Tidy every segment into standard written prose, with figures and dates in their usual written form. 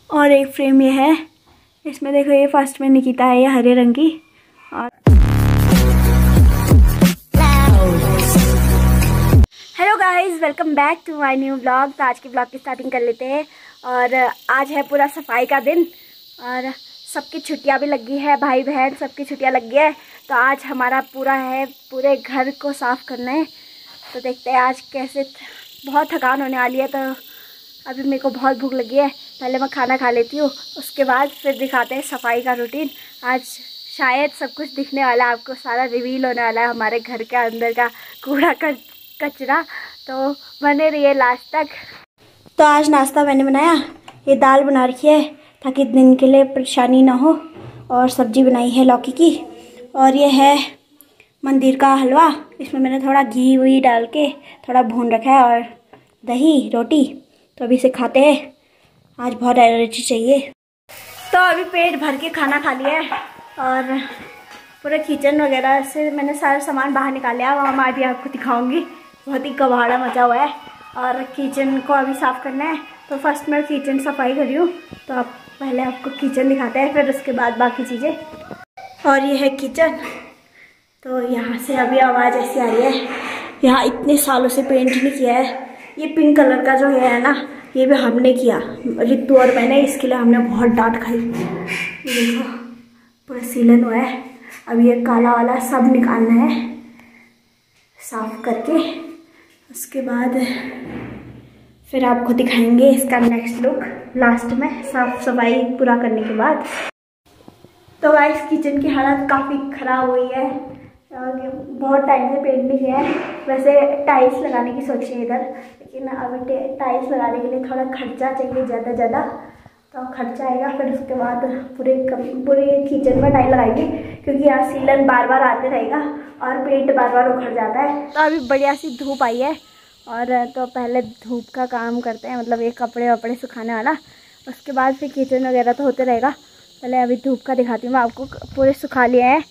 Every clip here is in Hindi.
और एक फ्रेम ये है, इसमें देखो ये फर्स्ट में निकिता है, ये हरे रंग की। और hello guys, welcome back to my new blog. तो आज के ब्लॉग की स्टार्टिंग कर लेते हैं। और आज है पूरा सफाई का दिन और सबकी छुट्टियां भी लगी है, भाई बहन सबकी छुट्टियां लगी है। तो आज हमारा पूरा है, पूरे घर को साफ़ करना है। तो देखते हैं आज कैसे। बहुत थकान होने वाली है, तो अभी मेरे को बहुत भूख लगी है। पहले मैं खाना खा लेती हूँ, उसके बाद फिर दिखाते हैं सफाई का रूटीन। आज शायद सब कुछ दिखने वाला है आपको, सारा रिवील होने वाला है हमारे घर के अंदर का कूड़ा कचरा। तो बने रहिए लास्ट तक। तो आज नाश्ता मैंने बनाया, ये दाल बना रखी है ताकि दिन के लिए परेशानी ना हो। और सब्जी बनाई है लौकी की। और ये है मंदिर का हलवा, इसमें मैंने थोड़ा घी वही डाल के थोड़ा भून रखा है, और दही रोटी। तो अभी इसे खाते हैं, आज बहुत एनर्जी चाहिए। तो अभी पेट भर के खाना खा लिया है और पूरे किचन वगैरह से मैंने सारा सामान बाहर निकाल लिया। वहाँ मैं अभी आपको दिखाऊंगी, बहुत ही कबाड़ा मचा हुआ है। और किचन को अभी साफ़ करना है, तो फर्स्ट मैं किचन सफाई कर रही हूँ। तो आप पहले आपको किचन दिखाते हैं, फिर उसके बाद बाकी चीज़ें। और ये है किचन। तो यहाँ से अभी आवाज़ ऐसी आ रही है, यहाँ इतने सालों से पेंट नहीं किया है। ये पिंक कलर का जो है ना, ये भी हमने किया, रितु और मैंने। इसके लिए हमने बहुत डांट खाई। ये देखो पूरा सीलन हुआ है। अब ये काला वाला सब निकालना है साफ करके, उसके बाद फिर आपको दिखाएंगे इसका नेक्स्ट लुक लास्ट में, साफ सफाई पूरा करने के बाद। तो गाइस किचन की हालत काफ़ी ख़राब हुई है, बहुत टाइम से पेंट नहीं किया है। वैसे टाइल्स लगाने की सोची है इधर, लेकिन अभी टाइल्स लगाने के लिए थोड़ा खर्चा चाहिए ज़्यादा। तो खर्चा आएगा, फिर उसके बाद पूरे किचन में टाइल लगाएंगे, क्योंकि यहाँ सीलन बार बार आते रहेगा और पेंट बार बार उखड़ जाता है। तो अभी बढ़िया सी धूप आई है, और तो पहले धूप का काम करते हैं, मतलब ये कपड़े वपड़े सुखाने वाला। उसके बाद फिर किचन वगैरह तो होते रहेगा। पहले अभी धूप का दिखाती हूँ मैं आपको। पूरे सुखा लिए हैं,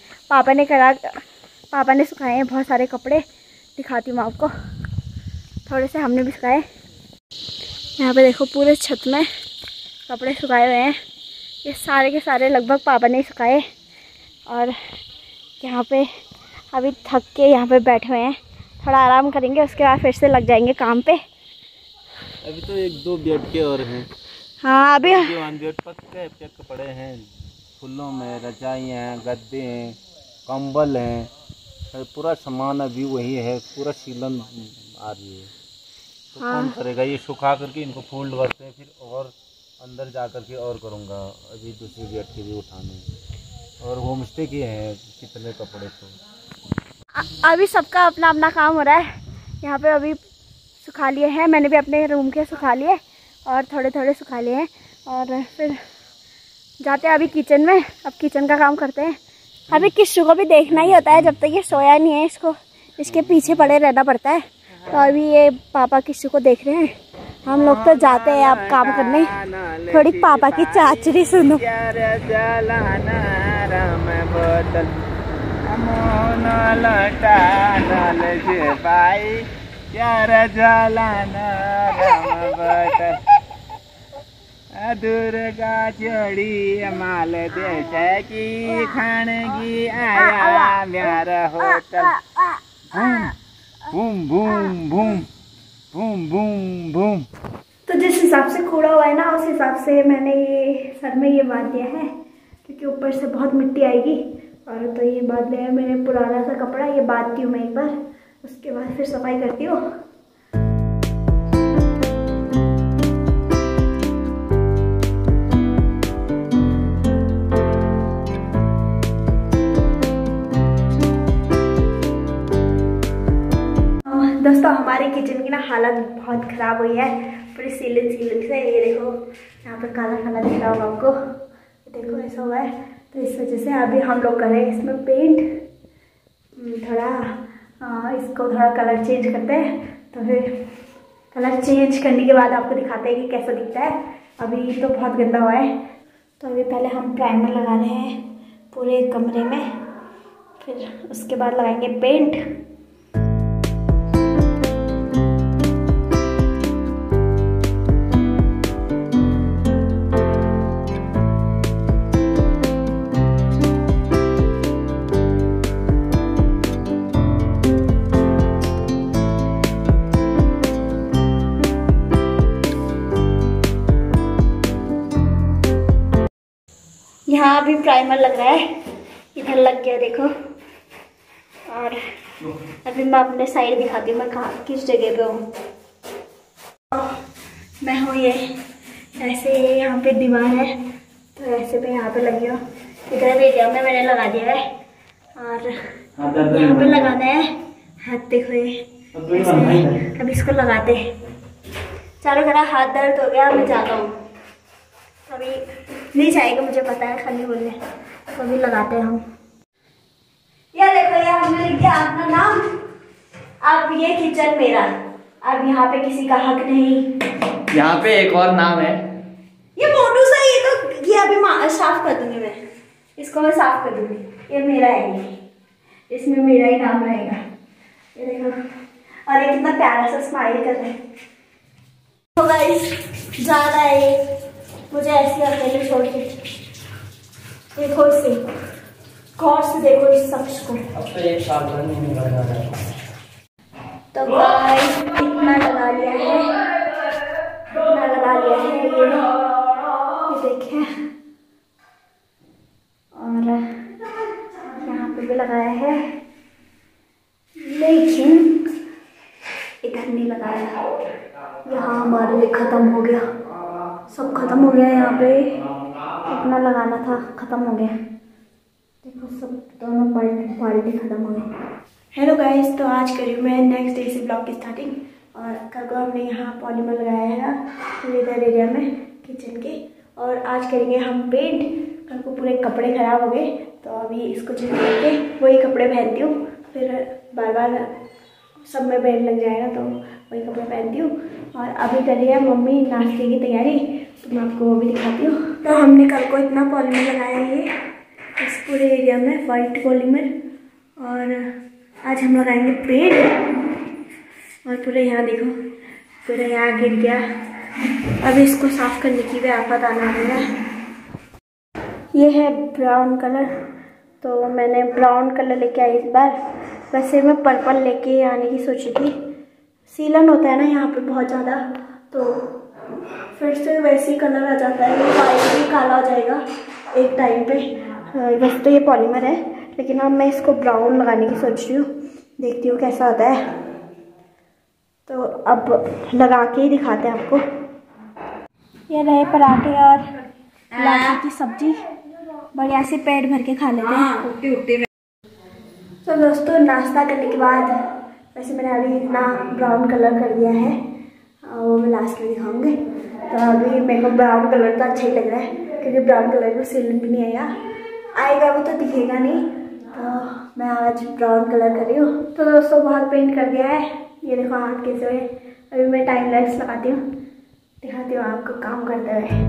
पापा ने सुखाए हैं बहुत सारे कपड़े। दिखाती हूँ मैं आपको, थोड़े से हमने भी सुखाए। यहाँ पे देखो पूरे छत में कपड़े सुखाए हुए हैं, ये सारे के सारे लगभग पापा ने ही सुखाए। और यहाँ पे अभी थक के यहाँ पे बैठे हुए हैं, थोड़ा आराम करेंगे, उसके बाद फिर से लग जाएंगे काम पे। अभी तो एक दो बेड के और हैं। हाँ अभी बेड पक्के पड़े हैं, फूलों में रजाई हैं, गद्दे हैं, कंबल हैं, पूरा सामान अभी वही है, पूरा सीलन आ रही है। तो कौन करेगा ये, सुखा करके इनको फोल्ड करते हैं, फिर और अंदर जा करके और करूँगा। अभी दूसरी बेड के भी उठाने, और होम स्टे के हैं कितने कपड़े। तो अभी सबका अपना अपना काम हो रहा है। यहाँ पे अभी सुखा लिए हैं, मैंने भी अपने रूम के सुखा लिए और थोड़े थोड़े सुखा लिए हैं। और फिर जाते हैं अभी किचन में, अब किचन का काम करते हैं। अभी किस्सू को भी देखना ही होता है, जब तक ये सोया नहीं है इसको इसके पीछे पड़े रहना पड़ता है। तो अभी ये पापा किस्सू को देख रहे हैं, हम लोग तो जाते हैं अब काम करने। थोड़ी पापा की चाचरी सुनो। दुर्गा चढ़ी माल देश की खानगी आया मेरा hotel. Boom boom boom boom boom boom. तो जिस हिसाब से खोड़ा हुआ है ना, उस हिसाब से मैंने ये सर में ये बांध दिया है, क्योंकि ऊपर से बहुत मिट्टी आएगी। और तो ये बांध लिया है मैंने पुराना सा कपड़ा, ये बांधती हूँ मैं एक बार, उसके बाद फिर सफाई करती हूँ। दोस्तों हमारे किचन की ना हालत बहुत ख़राब हुई है, पूरी सीलन से। ये देखो यहाँ पे काला काला दिख रहा होगा आपको, देखो ऐसा हुआ है। तो इस वजह से अभी हम लोग करें इसमें पेंट, थोड़ा इसको थोड़ा कलर चेंज करते हैं। तो फिर कलर चेंज करने के बाद आपको दिखाते हैं कि कैसा दिखता है। अभी तो बहुत गंदा हुआ है। तो अभी पहले हम प्राइमर लगा रहे हैं पूरे कमरे में, फिर उसके बाद लगाएंगे पेंट। यहाँ भी प्राइमर लग रहा है, इधर लग गया देखो। और अभी मैं अपने साइड दिखाती हूँ मैं कहाँ किस जगह पे हूँ। मैं हूँ ये ऐसे, यहाँ पे दीवार है तो ऐसे पे यहाँ पे लगी हो। इधर एरिया में मैंने लगा दिया है और यहाँ पे लगाना है। हाथ देखो ये ऐसे, अब इसको लगाते हैं। चारों तरफ हाथ दर्द हो गया, मैं जाता हूँ अभी नहीं जाएगा, मुझे पता है खाली बोलने। तो अभी लगाते हैं हम। ये देखो ये हमने लिख दिया अपना नाम। अब ये किचन मेरा, अब यहाँ पे किसी का हक नहीं। यहाँ पे एक और नाम है, ये मोटू सा, ये तो ये अभी साफ कर दूंगी मैं, इसको मैं साफ कर दूंगी। ये मेरा है, ये इसमें मेरा ही नाम रहेगा। ये देखो, और ये कितना प्यारा सा स्माइल कर रहे हैं। तो गाइस जा रहा है ये मुझे ऐसे अकेले छोड़ के। देखो इसे गौर से देखो इस शख्स को। अब तो एक साल भर नहीं लगा रहा है। तो गाइस इतना लगा लिया है, इतना लगा लिया है ये देखिए। और यहाँ पे भी लगाया है, लेकिन इधर नहीं लगाया। यहाँ हमारे लिए खत्म हो गया, सब खत्म हो गया। यहाँ पे अपना लगाना था, खत्म हो गया। देखो सब दोनों बाल्टी खत्म हो गए। हेलो गाइस, तो आज करी मैं नेक्स्ट डे से ब्लॉग की स्टार्टिंग। और कल को हमने यहाँ पॉलीमर लगाया है पूरे इधर एरिया में किचन के। और आज करेंगे हम पेंट। कल को पूरे कपड़े ख़राब हो गए तो अभी इसको चेंज करके वही कपड़े पहनती हूँ। फिर बार बार सब में पेंट लग जाएगा तो वही कपड़े पहनती हूँ। और अभी कर रही है मम्मी नाश्ते की तैयारी, तो मैं आपको वो भी दिखाती हूँ। तो हमने कल को इतना पॉलीमर लगाया है इस पूरे एरिया में, वाइट पॉलीमर। और आज हम लगाएंगे पेंट। और पूरे यहाँ देखो, पूरे यहाँ गिर गया। अब इसको साफ करने की भी आफत आना है। ये है ब्राउन कलर, तो मैंने ब्राउन कलर लेके आई इस बार। वैसे मैं पर्पल लेके आने की सोची थी, सीलन होता है ना यहाँ पे बहुत ज़्यादा, तो फिर से वैसे ही कलर आ जाता है, वाइट भी काला हो जाएगा एक टाइम पे। वैसे तो ये पॉलीमर है, लेकिन अब मैं इसको ब्राउन लगाने की सोच रही हूँ, देखती हूँ कैसा होता है। तो अब लगा के ही दिखाते हैं आपको। ये रहे पराठे और लौकी की सब्जी, बढ़िया से पेट भर के खा लेते हैं। तो दोस्तों नाश्ता करने के बाद, वैसे मैंने अभी इतना ब्राउन कलर कर दिया है, वो मैं लास्ट में दिखाऊंगी। तो अभी मेरे को ब्राउन कलर तो अच्छा ही लग रहा है, क्योंकि ब्राउन कलर में सीलन भी नहीं आएगा वो तो दिखेगा नहीं। तो मैं आज ब्राउन कलर कर रही हूँ। तो दोस्तों बहुत पेंट कर दिया है, ये देखो हाथ कैसे हुए। अभी मैं टाइम लैप्स लगाती हूँ, दिखाती हूँ आपको काम करते हुए।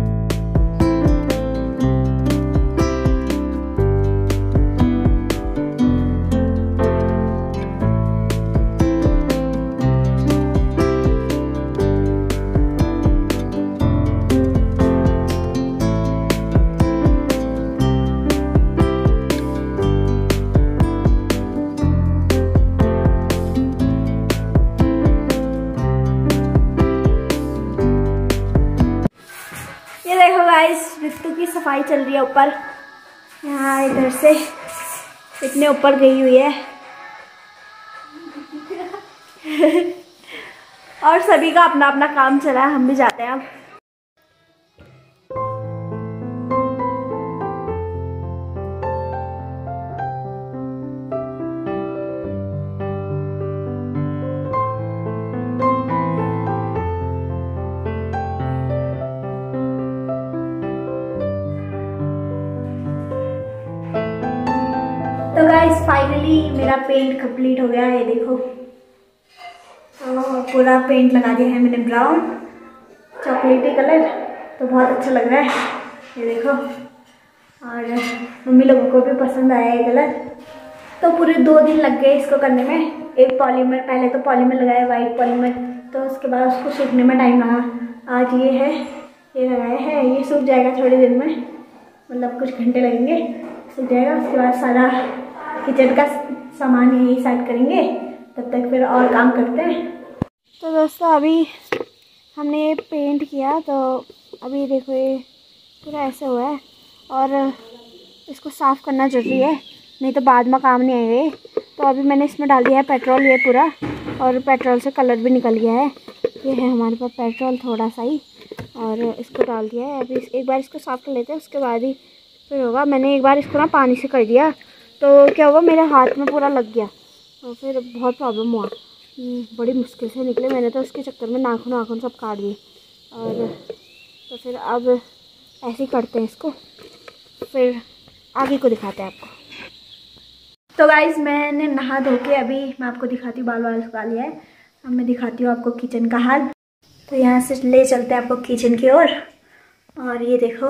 ऋतु की सफाई चल रही है ऊपर, यहाँ इधर से इतने ऊपर गई हुई है। और सभी का अपना अपना काम चला है, हम भी जाते हैं अब। तो गाइस फाइनली मेरा पेंट कंप्लीट हो गया है, ये देखो। तो पूरा पेंट लगा दिया है मैंने ब्राउन चॉकलेटी कलर, तो बहुत अच्छा लग रहा है ये देखो। और मम्मी लोगों को भी पसंद आया ये कलर। तो पूरे 2 दिन लग गए इसको करने में। एक पॉलीमर, पहले तो पॉलीमर लगाया वाइट पॉलीमर, तो उसके बाद उसको सूखने में टाइम लगा। आज ये है, ये लगाया है, ये सूख जाएगा थोड़ी देर में, मतलब कुछ घंटे लगेंगे, सूख जाएगा। उसके बाद सारा किचन का सामान यही सेट करेंगे, तब तक फिर और काम करते हैं। तो दोस्तों अभी हमने ये पेंट किया, तो अभी देखो ये पूरा ऐसे हुआ है। और इसको साफ़ करना ज़रूरी है, नहीं तो बाद में काम नहीं आएंगे। तो अभी मैंने इसमें डाल दिया है पेट्रोल ये पूरा, और पेट्रोल से कलर भी निकल गया है। ये है हमारे पास पेट्रोल थोड़ा सा ही, और इसको डाल दिया है। अभी एक बार इसको साफ़ कर लेते हैं, उसके बाद ही फिर होगा। मैंने एक बार इसको ना पानी से कर दिया तो क्या हुआ, मेरे हाथ में पूरा लग गया और फिर बहुत प्रॉब्लम हुआ। बड़ी मुश्किल से निकले, मैंने तो उसके चक्कर में नाखून सब काट दिए। और तो फिर अब ऐसे ही करते हैं इसको, फिर आगे को दिखाते हैं आपको। तो गाइज़ मैंने नहा धो के अभी मैं आपको दिखाती हूँ, बाल सुखा लिया है। अब मैं दिखाती हूँ आपको किचन का हाल। तो यहाँ से ले चलते हैं आपको किचन की ओर। और ये देखो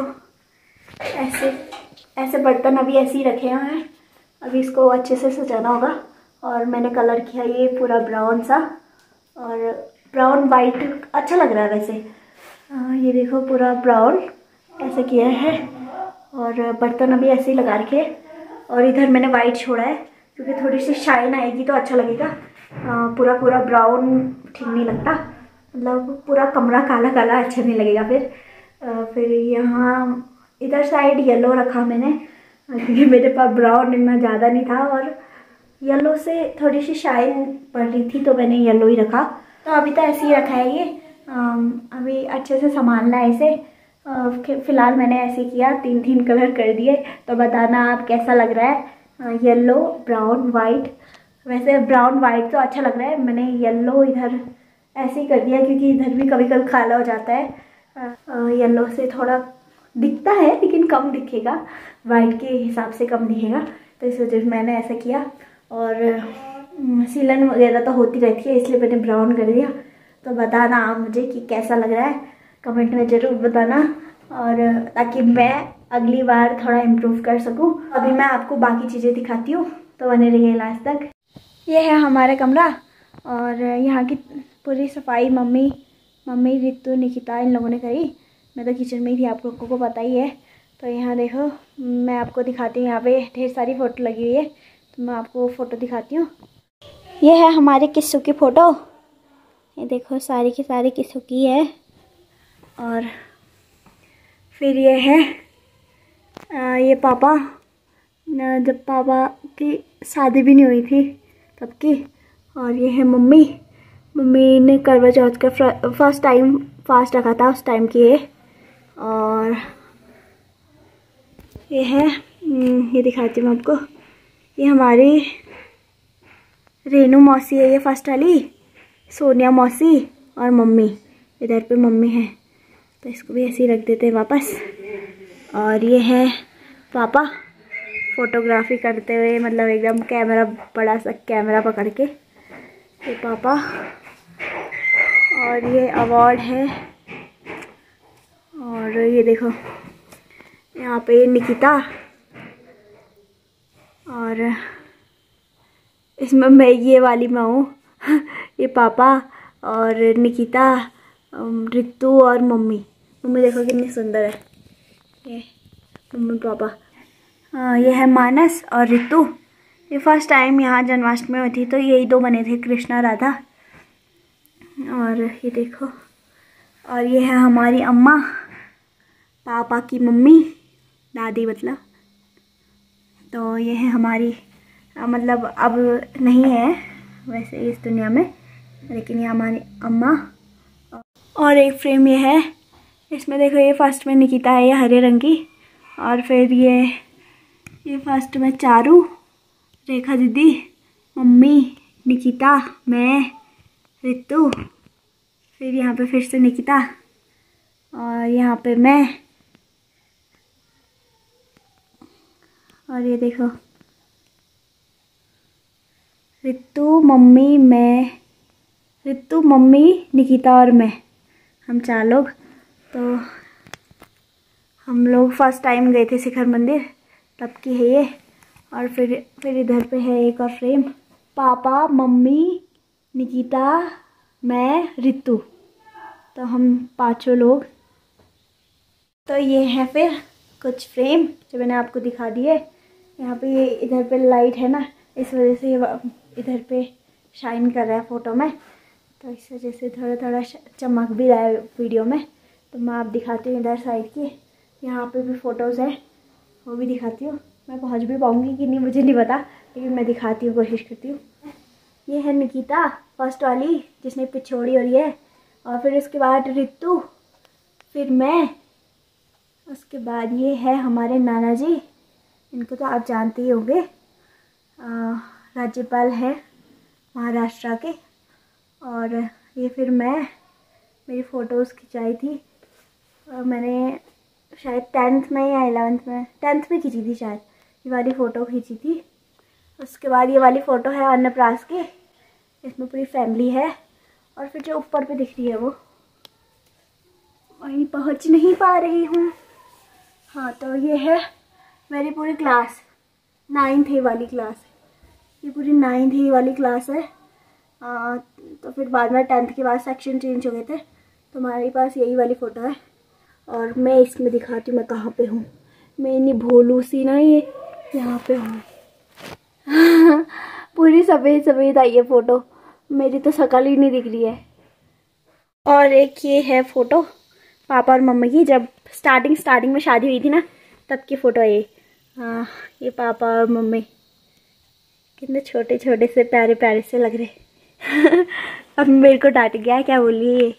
ऐसे बर्तन अभी ऐसे ही रखे हुए हैं, अभी इसको अच्छे से सजाना होगा। और मैंने कलर किया ये पूरा ब्राउन सा, और ब्राउन वाइट अच्छा लग रहा है वैसे। ये देखो पूरा ब्राउन ऐसे किया है, और बर्तन अभी ऐसे ही लगा रखे। और इधर मैंने वाइट छोड़ा है क्योंकि थोड़ी सी शाइन आएगी तो अच्छा लगेगा। पूरा ब्राउन ठीक नहीं लगता, मतलब पूरा कमरा काला काला अच्छा नहीं लगेगा। फिर यहाँ इधर साइड येलो रखा मैंने, क्योंकि मेरे पास ब्राउन इतना ज़्यादा नहीं था और येलो से थोड़ी सी शाइन पड़ रही थी तो मैंने येलो ही रखा। तो अभी तो ऐसे ही रखा है ये। अभी अच्छे से संभालना है इसे। फ़िलहाल मैंने ऐसे किया, 3 कलर कर दिए। तो बताना आप कैसा लग रहा है, येलो ब्राउन वाइट। वैसे ब्राउन वाइट तो अच्छा लग रहा है, मैंने येलो इधर ऐसे ही कर दिया क्योंकि इधर भी कभी कभी काला हो जाता है। येलो से थोड़ा दिखता है लेकिन कम दिखेगा, वाइट के हिसाब से कम दिखेगा, तो इस वजह से मैंने ऐसा किया। और सीलन वगैरह तो होती रहती है इसलिए मैंने ब्राउन कर दिया। तो बताना आप मुझे कि कैसा लग रहा है, कमेंट में ज़रूर बताना, और ताकि मैं अगली बार थोड़ा इम्प्रूव कर सकूं। अभी मैं आपको बाकी चीज़ें दिखाती हूँ, तो बने रहिए लास्ट तक। ये है हमारा कमरा, और यहाँ की पूरी सफाई मम्मी रितु निकिता इन लोगों ने करी। मैं तो किचन में ही थी, आप लोगों को पता ही है। तो यहाँ देखो मैं आपको दिखाती हूँ, यहाँ पे ढेर सारी फ़ोटो लगी हुई है, तो मैं आपको फ़ोटो दिखाती हूँ। ये है हमारे किस्सू की फ़ोटो, ये देखो सारी की सारी किस्सू की है। और फिर ये है ये पापा, जब पापा की शादी भी नहीं हुई थी तब की। और ये है मम्मी ने करवा चौथ का फर्स्ट टाइम फास्ट रखा था उस टाइम की है। और ये है ये दिखाती हूँ आपको, ये हमारी रेनू मौसी है, ये फर्स्ट वाली, सोनिया मौसी और मम्मी, इधर पे मम्मी है। तो इसको भी ऐसे ही रख देते हैं वापस। और ये है पापा फोटोग्राफी करते हुए, मतलब एकदम कैमरा, बड़ा सा कैमरा पकड़ के, ये पापा। और ये अवार्ड है। और ये देखो यहाँ पे निकिता, और इसमें मैं ये वाली मैं हूँ ये पापा और निकिता, रितु और मम्मी देखो कितनी सुंदर है, ये मम्मी पापा। ये है मानस और रितु, ये फर्स्ट टाइम यहाँ जन्माष्टमी में थी तो यही 2 बने थे, कृष्णा राधा। और ये देखो, और ये है हमारी अम्मा, पापा की मम्मी, दादी मतलब। तो ये है हमारी, मतलब अब नहीं है वैसे इस दुनिया में, लेकिन ये हमारी अम्मा। और एक फ्रेम ये है, इसमें देखो ये फर्स्ट में निकिता है, ये हरे रंग की। और फिर ये फर्स्ट में चारू, रेखा दीदी, मम्मी, निकिता, मैं, रितु, फिर यहाँ पे फिर से निकिता, और यहाँ पे मैं। और ये देखो रितु, मम्मी, मैं, रितु, मम्मी, निकिता और मैं, हम 4 लोग। तो हम लोग फर्स्ट टाइम गए थे शिखर मंदिर, तब की है ये। और फिर इधर पे है एक और फ्रेम, पापा, मम्मी, निकिता, मैं, रितु, तो हम 5 लोग। तो ये है फिर कुछ फ्रेम जो मैंने आपको दिखा दिए। यहाँ पे ये इधर पे लाइट है ना, इस वजह से ये इधर पे शाइन कर रहा है फ़ोटो में, तो इस वजह से थोड़ा चमक भी रहा है वीडियो में। तो मैं आप दिखाती हूँ इधर साइड की, यहाँ पे भी फ़ोटोज़ है। वो भी दिखाती हूँ। मैं पहुँच भी पाऊँगी कि नहीं मुझे नहीं पता, लेकिन मैं दिखाती हूँ, कोशिश करती हूँ। ये है निकिता फर्स्ट वाली जिसने पिछोड़ी हो रही है, और फिर उसके बाद रितु, फिर मैं, उसके बाद ये है हमारे नाना जी, इनको तो आप जानते ही होंगे, राज्यपाल है महाराष्ट्र के। और ये फिर मैं, मेरी फ़ोटोज़ खिंचाई थी और मैंने शायद 10th में या 11th में, 10th में खींची थी शायद, ये वाली फ़ोटो खींची थी। उसके बाद ये वाली फ़ोटो है अन्नप्रास की, इसमें पूरी फैमिली है। और फिर जो ऊपर पे दिख रही है वो वहीं पहुंच नहीं पा रही हूँ। हाँ, तो ये है मेरी पूरी क्लास, 9th A वाली क्लास है, ये पूरी 9th A वाली क्लास है। तो फिर बाद में 10th के बाद सेक्शन चेंज हो गए थे, तो हमारे पास यही वाली फ़ोटो है। और मैं इसमें दिखाती हूँ मैं कहाँ पे हूँ। मैं नहीं भोलू सी ना, ये यहाँ पे हूँ। पूरी सफ़ेद सफ़ेद आई है फ़ोटो, मेरी तो शक्ल ही नहीं दिख रही है। और एक ये है फ़ोटो पापा और मम्मी की, जब स्टार्टिंग में शादी हुई थी ना, तब की फ़ोटो है ये। हाँ, ये पापा और मम्मी कितने छोटे छोटे से प्यारे प्यारे से लग रहे। अब मेरे को डांट गया है, क्या बोलिए ये।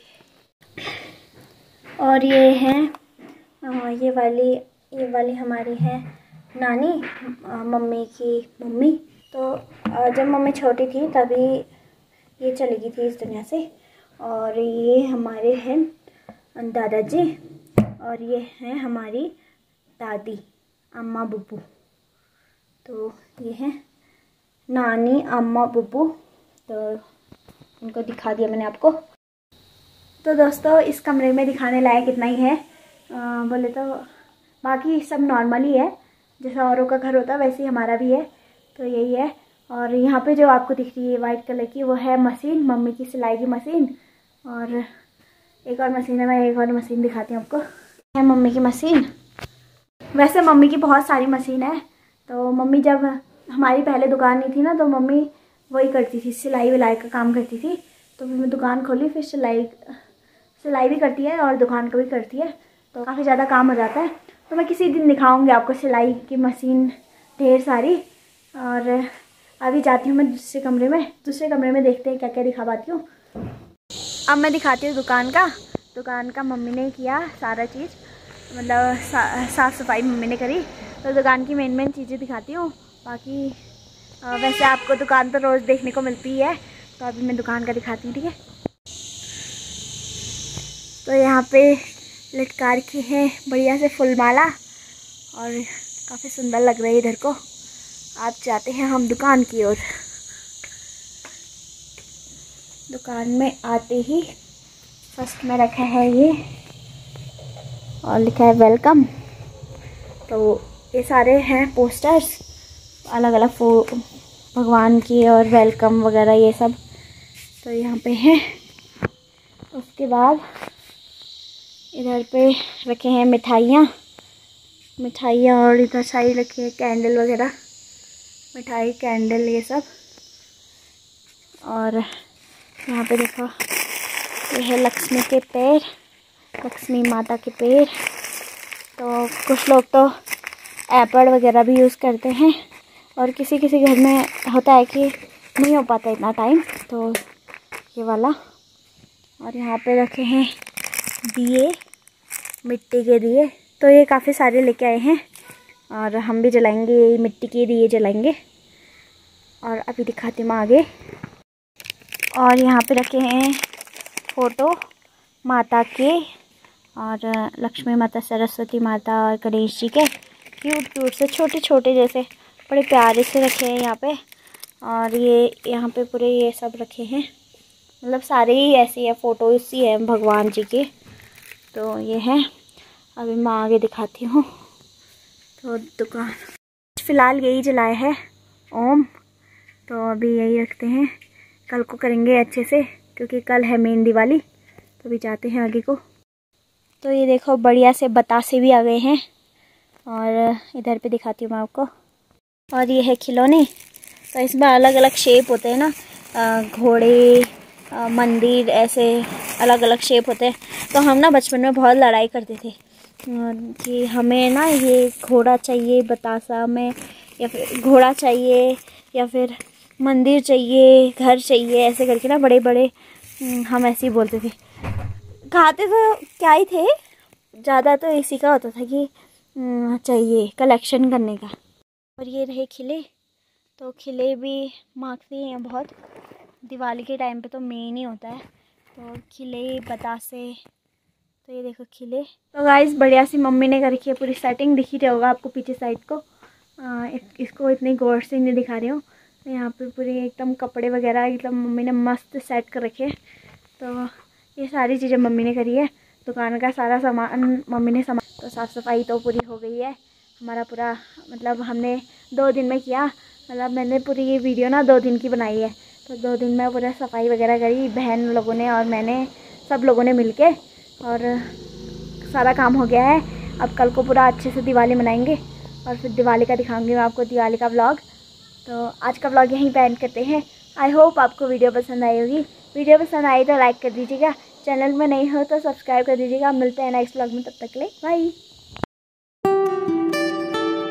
और ये हैं ये वाली हमारी है नानी, मम्मी की मम्मी। तो जब मम्मी छोटी थी तभी ये चली गई थी इस दुनिया से। और ये हमारे हैं दादाजी, और ये हैं हमारी दादी अम्मा बुब्बू। तो ये हैं नानी अम्मा बुब्बू, तो उनको दिखा दिया मैंने आपको। तो दोस्तों इस कमरे में दिखाने लायक इतना ही है। बोले तो बाकी सब नॉर्मल ही है, जैसा औरों का घर होता है वैसे ही हमारा भी है, तो यही है। और यहाँ पे जो आपको दिख रही है वाइट कलर की, वो है मशीन, मम्मी की सिलाई की मशीन। और एक और मशीन है, मैं एक और मशीन दिखाती हूँ आपको, है मम्मी की मशीन। वैसे मम्मी की बहुत सारी मशीन है, तो मम्मी जब हमारी पहले दुकान नहीं थी ना, तो मम्मी वही करती थी, सिलाई विलाई का काम करती थी। तो फिर मैं दुकान खोली, फिर सिलाई भी करती है और दुकान का भी करती है, तो काफ़ी ज़्यादा काम हो जाता है। तो मैं किसी दिन दिखाऊंगी आपको सिलाई की मशीन ढेर सारी। और अभी जाती हूँ मैं दूसरे कमरे में देखते हैं क्या क्या दिखा पाती हूँ। अब मैं दिखाती हूँ दुकान का मम्मी ने किया सारा चीज़, मतलब साफ़ सफाई मम्मी ने करी। तो दुकान की मेन चीज़ें दिखाती हूँ। बाकी वैसे आपको दुकान तो रोज़ देखने को मिलती है, तो अभी मैं दुकान का दिखाती हूँ, ठीक है। तो यहाँ पे लटका रखी है बढ़िया से फूल माला, और काफ़ी सुंदर लग रही है इधर को। आप जाते हैं हम दुकान की ओर। दुकान में आते ही फर्स्ट में रखा है ये, और लिखा है वेलकम। तो ये सारे हैं पोस्टर्स, अलग अलग भगवान की और वेलकम वगैरह ये सब, तो यहाँ पे हैं। उसके बाद इधर पे रखे हैं मिठाइयाँ, और इधर साइड रखे हैं कैंडल वगैरह, मिठाई कैंडल ये सब। और यहाँ पे देखो ये है लक्ष्मी के पैर, लक्ष्मी माता के पैर। तो कुछ लोग तो एप्पल वगैरह भी यूज़ करते हैं, और किसी घर में होता है कि नहीं हो पाता इतना टाइम, तो ये वाला। और यहाँ पे रखे हैं दिए, मिट्टी के दिए। तो ये काफ़ी सारे लेके आए हैं, और हम भी जलाएंगे, मिट्टी के दिए जलाएंगे। और अभी दिखाती हूँ मैं आगे। और यहाँ पे रखे हैं फ़ोटो माता के, और लक्ष्मी माता, सरस्वती माता और गणेश जी के क्यूट से छोटे जैसे बड़े प्यारे से रखे हैं यहाँ पे। और ये यहाँ पे पूरे ये सब रखे हैं, मतलब सारे ही ऐसी है, फ़ोटो इसी है भगवान जी के। तो ये है, अभी मैं आगे दिखाती हूँ। तो दुकान फ़िलहाल यही जलाया है ओम, तो अभी यही रखते हैं, कल को करेंगे अच्छे से, क्योंकि कल है मेन दिवाली। तो अभी जाते हैं आगे को। तो ये देखो बढ़िया से बतासे भी आ गए हैं, और इधर पे दिखाती हूँ मैं आपको। और ये है खिलौने, तो इसमें अलग अलग शेप होते हैं ना, घोड़े, मंदिर, ऐसे अलग अलग शेप होते हैं। तो हम ना बचपन में बहुत लड़ाई करते थे, कि हमें ना ये घोड़ा चाहिए बतासा में, या फिर घोड़ा चाहिए, या फिर मंदिर चाहिए, घर चाहिए, ऐसे करके ना बड़े बड़े हम ऐसे ही बोलते थे। खाते तो क्या ही थे, ज़्यादा तो इसी का होता था कि चाहिए कलेक्शन करने का। और ये रहे खिले, तो खिले भी मांगते हैं बहुत, दिवाली के टाइम पे तो मेन ही होता है। तो खिले बतासे, तो ये देखो खिले। तो गाइस बढ़िया सी मम्मी ने कर रखी है पूरी सेटिंग, दिख ही रहा होगा आपको पीछे साइड को। इसको इतनी गौर से नहीं दिखा रही हूँ। तो यहाँ पे पूरे एकदम कपड़े वगैरह एकदम मम्मी ने मस्त सेट कर रखे। तो ये सारी चीज़ें मम्मी ने करी है। दुकान का सारा सामान मम्मी ने सामान, तो साफ़ सफाई तो पूरी हो गई है हमारा पूरा, मतलब हमने 2 दिन में किया। मतलब मैंने पूरी ये वीडियो ना 2 दिन की बनाई है। तो 2 दिन में पूरा सफाई वगैरह करी, बहन लोगों ने और मैंने, सब लोगों ने मिल के, और सारा काम हो गया है। अब कल को पूरा अच्छे से दिवाली मनाएंगे और फिर दिवाली का दिखाऊंगी मैं आपको, दिवाली का व्लॉग। तो आज का व्लॉग यहीं पे एंड करते हैं। आई होप आपको वीडियो पसंद आई होगी। वीडियो पसंद आई तो लाइक कर दीजिएगा, चैनल में नहीं हो तो सब्सक्राइब कर दीजिएगा। मिलते हैं नेक्स्ट व्लॉग में, तब तक के लिए बाय।